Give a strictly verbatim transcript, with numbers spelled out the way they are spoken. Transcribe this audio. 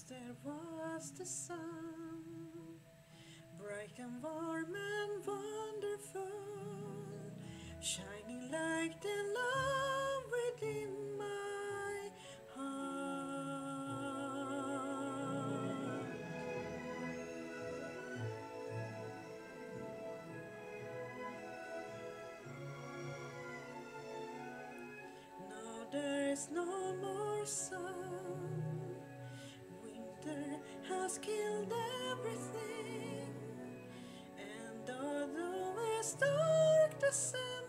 there was the sun, bright and warm and wonderful, shining like the love within my heart. Now there is no more sun, winter has killed everything, and although it's dark, the sun